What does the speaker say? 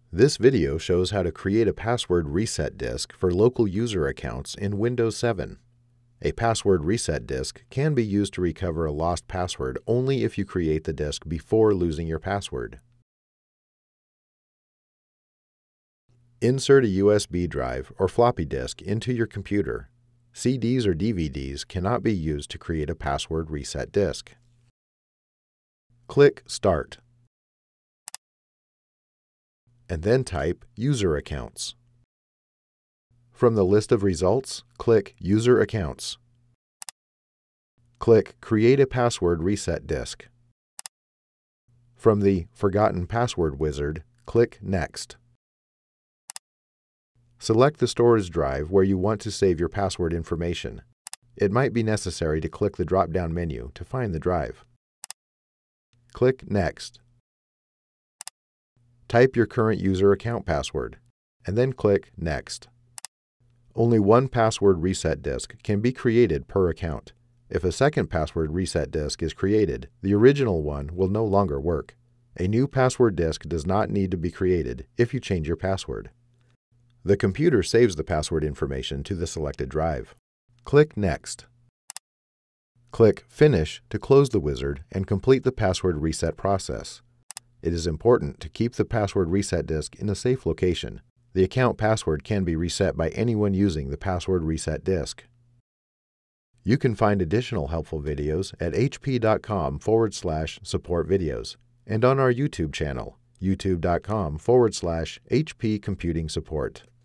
This video shows how to create a password reset disk for local user accounts in Windows 7. A password reset disk can be used to recover a lost password only if you create the disk before losing your password. Insert a USB drive or floppy disk into your computer. CDs or DVDs cannot be used to create a password reset disk. Click Start, and then type User Accounts. From the list of results, click User Accounts. Click Create a Password Reset Disk. From the Forgotten Password wizard, click Next. Select the storage drive where you want to save your password information. It might be necessary to click the drop-down menu to find the drive. Click Next. Type your current user account password, and then click Next. Only one password reset disk can be created per account. If a second password reset disk is created, the original one will no longer work. A new password disk does not need to be created if you change your password. The computer saves the password information to the selected drive. Click Next. Click Finish to close the wizard and complete the password reset process. It is important to keep the password reset disk in a safe location. The account password can be reset by anyone using the password reset disk. You can find additional helpful videos at hp.com/support videos and on our YouTube channel, youtube.com/HP Computing Support.